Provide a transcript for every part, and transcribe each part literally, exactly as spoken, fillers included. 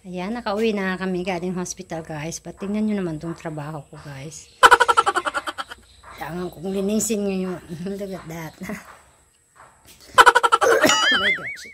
Ayan, nakauwi na kami galing hospital, guys. But tingnan nyo naman tong trabaho ko, guys. Kailangan kong linisin ngayon. Look at that. Oh my gosh.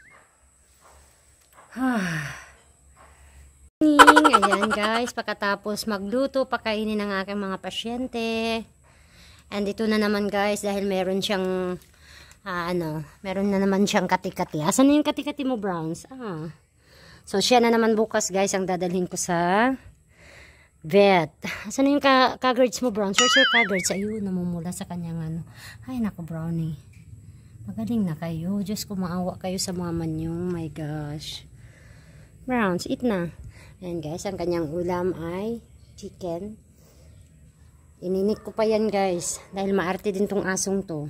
Ayan, guys. Pagkatapos magluto, pakainin ng aking mga pasyente. And ito na naman, guys, dahil meron siyang uh, ano, meron na naman siyang kati-kati. Asan na yung kati-kati mo, Browns? Ah. So, siya na naman bukas, guys, ang dadalhin ko sa vet. Asan na yung ka-guards mo, Browns? Where's your ka-guards? Ayun, namumula sa kanyang ano. Ay, naku, Brownie. Magaling na kayo. Diyos ko, maawa kayo sa mama niyo. Oh my gosh. Browns, eat na. Ayan, guys, ang kanyang ulam ay chicken. Ininik ko pa yan, guys. Dahil maarte din tong asong to.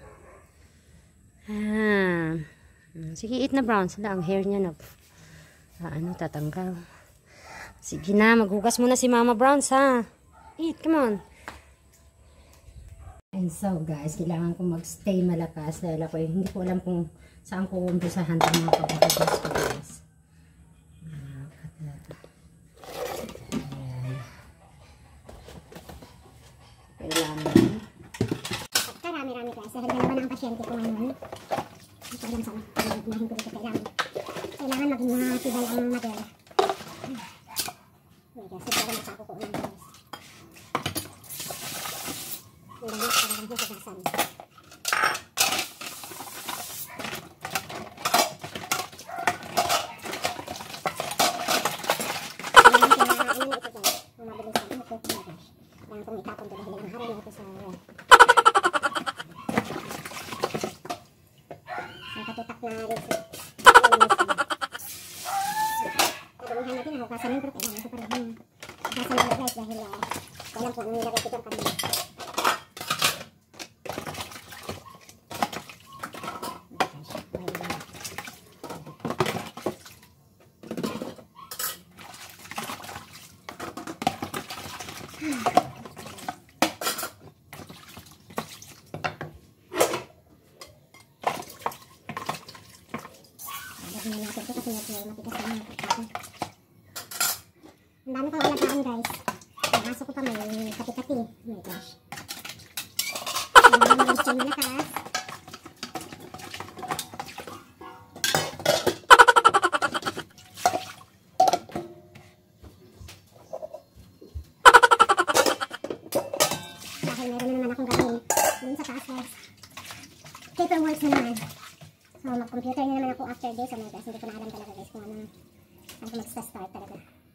Ah. Sige, eat na, Browns. Hala, ang hair niya na. Ah, ano, tatanggal. Sige na, maghugas muna si Mama Browns, ha? Eat, come on. And so, guys, kailangan ko magstay malakas dahil ako, eh, hindi ko alam kung saan ko umpisahan ng mga kabagas ko, guys. Kailangan. Karami-rami, guys. Dahil dalawa na ang pasyente ko ngayon. Ito lang sa unahin ko dito. Kailangan. Kailangan maging matibay ang mother. Wait, guys. Ito lang sa ako ko unahin, guys. Ang dami, talagang huhugasan. Kailangan kailangan na ito, guys. Kung mabilis ang ito, oh my gosh. Kailangan kong itapon ito dahil ang harap na ito sa ang katutak na rin. Kadamihan natin, nahukasan yun, pero kailangan ko pa rin hukasan na guys dahil uh, walang po ang nilagay ko dyan kanina. Ang dami ko alagaan, guys. Ang aso ko pa may kati-kati. Oh my gosh. Ang dami ko siya malakas. Dahil meron na naman akong gawin dun sa taas, guys. Paperwork na naman. So, mag-computer na naman ako after this. So, guys, hindi ko na alam talaga, guys, kung ano, saan ko mag-start talaga.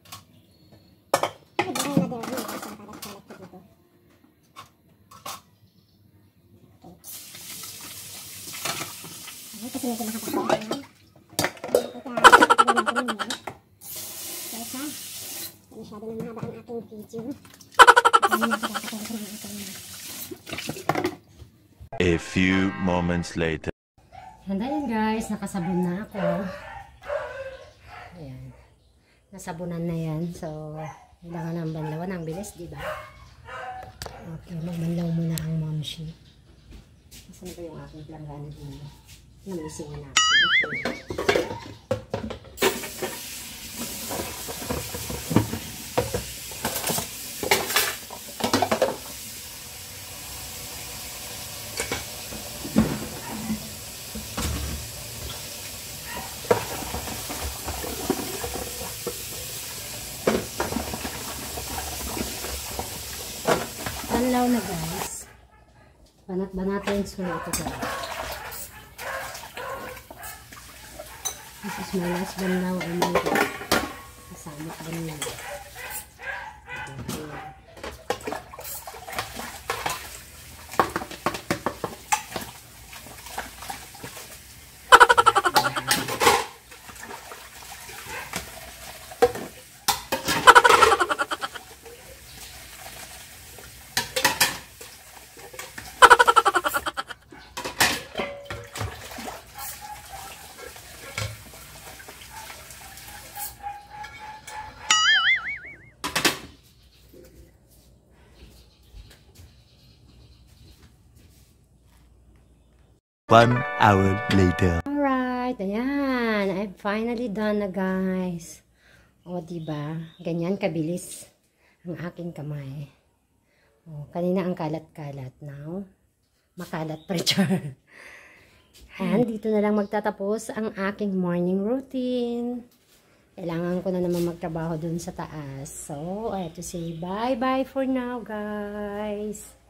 Ay, buhay na there. Hindi, guys, nakalat-kalat ko dito. Okay. Ay, kasi medyo nakapasok na yan. Ito, ito, ito na natin yun. Guys, ha? Masyado na mahaba ang aking video. Ano na ito, ito, ito, ito, A few moments later. And then, guys, nakasabon na ako. Ayan. Nasabunan na yan. So, kailangan ng banlawan. Ang bilis, diba? Okay, magbanlaw muna ang momshi. Saan ko yung aking planggana dito? Namisingan na ako. Okay. Banlaw na, guys. Banat-banatin ko na ito, guys. This is my last banlaw. I made it. Kasamit banlaw. Okay. One hour later. Alright, ayan. I'm finally done na, guys. O, diba? Ganyan kabilis ang aking kamay. O, kanina ang kalat-kalat. Now, makalat pa rin. And dito na lang magtatapos ang aking morning routine. Kailangan ko na naman magtrabaho dun sa taas. So, I have to say bye-bye for now, guys.